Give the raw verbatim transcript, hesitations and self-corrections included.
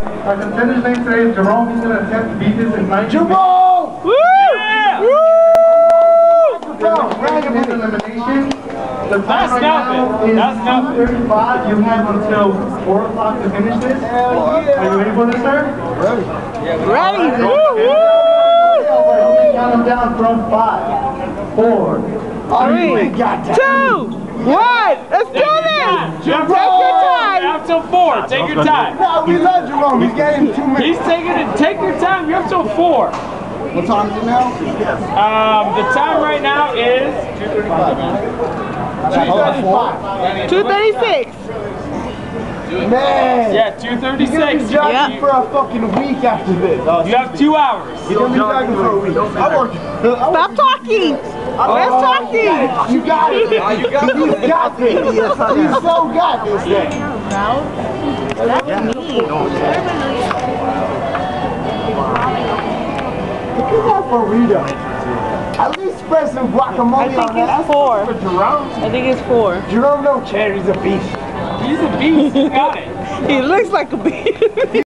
Our contender's name today is Jerome. He's going to attempt to beat this in nineteen. Jerome! Woo! Yeah! Woo! His elimination. The time That's right nothing. now is That's nothing. two thirty-five. You have until four o'clock to finish this. Hell yeah. Are you ready for this, sir? Ready. Ready. Woo! Woo! Count them down from five, four, three, two, one. Let's do this. Take your time. You have till four. Take your time. No, we love Jerome. He's getting two minutes. He's taking it. Take your time. You have till four. What time is it now? Um, the time right now is two thirty-five. two thirty-six. Man. yeah two thirty-six. He's gonna be jogging Yep. for a fucking week after this. You have two hours. He's gonna be jogging for a week. I work. Stop talking. Where's talking? You got it. You got it. He's got this. He's so got this thing. That's me. Look at that burrito. At least spread some guacamole I think on that. it's four. For Jerome. I think it's four. Jerome, no chair. He's a beast. He's a beast. He got it. He looks like a beast.